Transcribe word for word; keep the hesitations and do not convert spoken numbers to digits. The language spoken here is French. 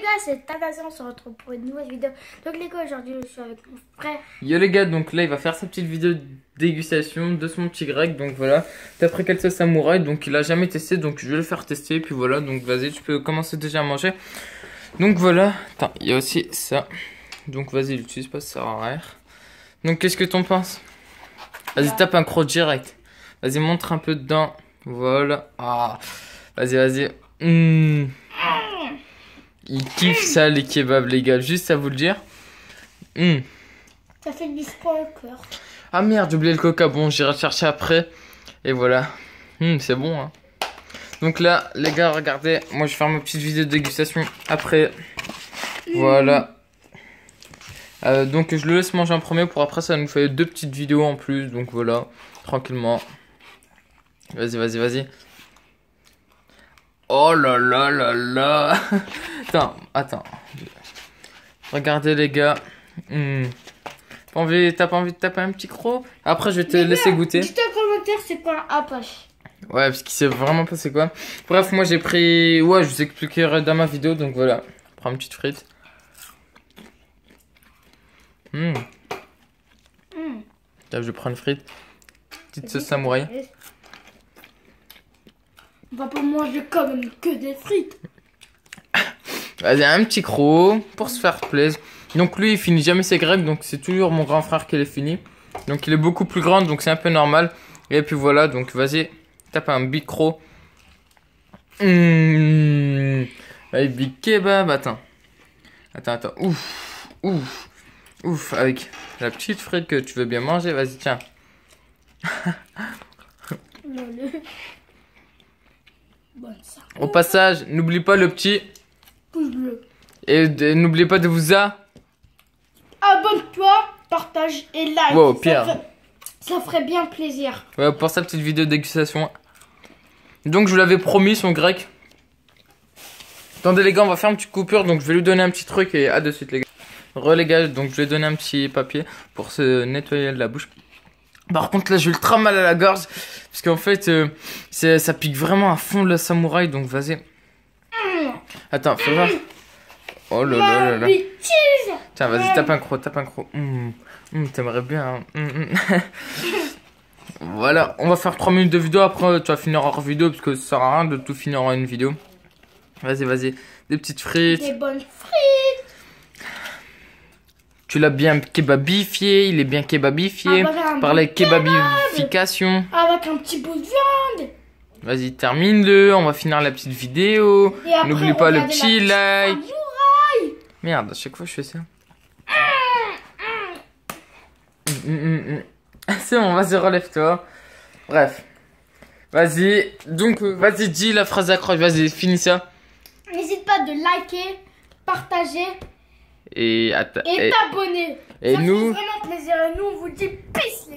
c'est Tagaza, on se retrouve pour une nouvelle vidéo. Donc les gars, aujourd'hui je suis avec mon frère. Yo les gars, donc là il va faire sa petite vidéo de dégustation de son petit grec. Donc voilà, t'as pris quelle sauce samouraï, donc il a jamais testé, donc je vais le faire tester. Et puis voilà, donc vas-y, tu peux commencer déjà à manger. Donc voilà, attends, il y a aussi ça. Donc vas-y, l'utilise pas, ça sert à rien. Donc qu'est-ce que t'en penses? Vas-y, tape un croc direct. Vas-y, montre un peu dedans. Voilà. Ah. Vas-y, vas-y. Mmh. Il kiffe ça, les kebabs, les gars. Juste à vous le dire. Mmh. Ça fait du sport au cœur. Ah merde, j'ai oublié le coca. Bon, j'irai chercher après. Et voilà. Mmh, c'est bon, hein. Donc là, les gars, regardez. Moi, je vais faire ma petite vidéo de dégustation après. Mmh. Voilà. Euh, donc, je le laisse manger en premier. Pour après, ça nous fait deux petites vidéos en plus. Donc voilà. Tranquillement. Vas-y, vas-y, vas-y. Oh là là là là. Attends, attends. Regardez les gars. Mmh. T'as envie, t'as pas envie de taper un petit croc? Après je vais te Mais laisser bien, goûter. dites en commentaire c'est quoi un Apache. Ouais, parce qu'il sait vraiment pas c'est quoi. Bref, moi j'ai pris... Ouais, je vous expliquerai dans ma vidéo. Donc voilà. Prends une petite frite. Mmh. Mmh. Là, je prends une frite. Petite sauce samouraï. On va pas manger quand même que des frites. Vas-y, un petit croc pour se faire plaisir. Donc lui, il finit jamais ses grecs, donc c'est toujours mon grand frère qui les finit. Donc il est beaucoup plus grand, donc c'est un peu normal. Et puis voilà, donc vas-y, tape un big croc. Mmh. Allez, big kebab, attends. Attends, attends, ouf, ouf, ouf, avec la petite frite que tu veux bien manger, vas-y, tiens. Bon, ça. Au passage, n'oublie pas le petit... Pouce bleu. Et n'oubliez pas de vous a... Abonne-toi, partage et like. Wow, ça, Pierre. ferait, ça ferait bien plaisir. Ouais, pour sa petite vidéo de dégustation. Donc je vous l'avais promis, son grec. Attendez les gars, on va faire une petite coupure. Donc je vais lui donner un petit truc et à de suite les gars. Re les gars, donc je vais lui donner un petit papier pour se nettoyer la bouche. Par contre là j'ai ultra mal à la gorge. Parce qu'en fait euh, ça pique vraiment à fond le samouraï. Donc vas-y. Mmh. Attends, fais voir. Oh là là là là. Tiens, vas-y, tape un croc, tape un croc. Mmh. Mmh, T'aimerais bien. Hein. Mmh. Voilà, on va faire trois minutes de vidéo. Après, tu vas finir hors vidéo parce que ça sert à rien de tout finir en une vidéo. Vas-y, vas-y. Des petites frites. Des bonnes frites. Tu l'as bien kebabifié. Il est bien kebabifié. Par la kebabification. Avec un petit bout de viande. Vas-y, termine-le. On va finir la petite vidéo. N'oublie pas le petit like. Merde, à chaque fois je fais ça. Mmh, mmh, mmh. C'est bon, vas-y, relève-toi. Bref. Vas-y. Donc, euh, vas-y, dis la phrase d'accroche. Vas-y, finis ça. N'hésite pas de liker, partager et, et t'abonner. Et ça nous... fait vraiment plaisir. Et nous, on vous dit peace.